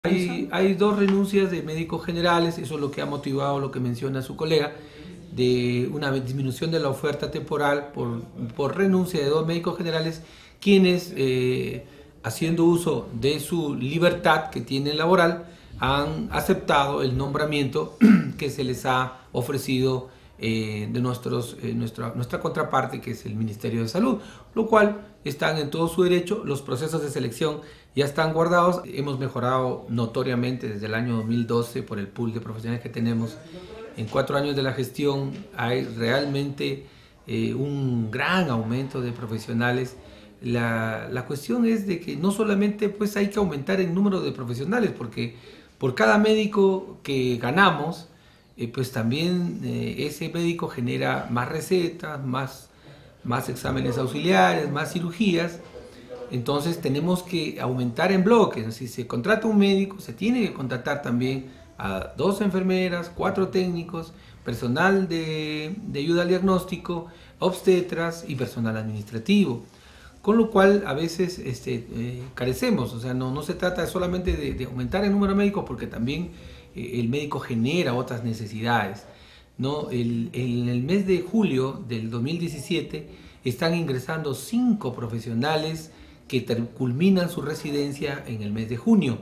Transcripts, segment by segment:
Hay dos renuncias de médicos generales, eso es lo que ha motivado lo que menciona su colega, de una disminución de la oferta temporal por renuncia de dos médicos generales, quienes, haciendo uso de su libertad que tienen laboral, han aceptado el nombramiento que se les ha ofrecido de nuestra contraparte, que es el Ministerio de Salud, lo cual están en todo su derecho. Los procesos de selección ya están guardados. Hemos mejorado notoriamente desde el año 2012 por el pool de profesionales que tenemos. En 4 años de la gestión hay realmente un gran aumento de profesionales. La cuestión es de que no solamente pues hay que aumentar el número de profesionales, porque por cada médico que ganamos, pues también ese médico genera más recetas, más exámenes auxiliares, más cirugías. Entonces tenemos que aumentar en bloques. Si se contrata un médico, se tiene que contratar también a 2 enfermeras, 4 técnicos, personal de ayuda al diagnóstico, obstetras y personal administrativo. Con lo cual a veces carecemos, o sea, no se trata solamente de aumentar el número de médicos, porque también el médico genera otras necesidades, ¿no? En el mes de julio del 2017 están ingresando 5 profesionales que culminan su residencia en el mes de junio.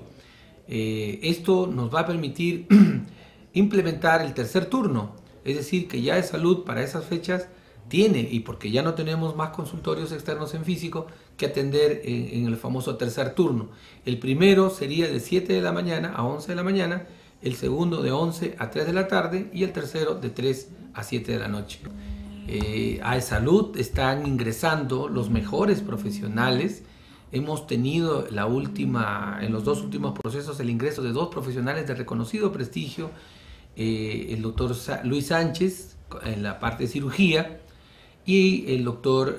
Esto nos va a permitir implementar el tercer turno, es decir, que ya de salud para esas fechas tiene, y porque ya no tenemos más consultorios externos en físico, que atender en el famoso tercer turno. El primero sería de 7 de la mañana a 11 de la mañana, el segundo de 11 a 3 de la tarde y el tercero de 3 a 7 de la noche. A salud están ingresando los mejores profesionales. Hemos tenido en los 2 últimos procesos el ingreso de 2 profesionales de reconocido prestigio, el doctor Luis Sánchez en la parte de cirugía y el doctor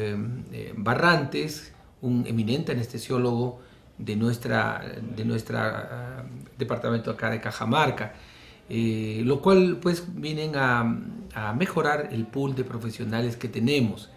Barrantes, un eminente anestesiólogo de nuestra departamento acá de Cajamarca, lo cual pues vienen a mejorar el pool de profesionales que tenemos.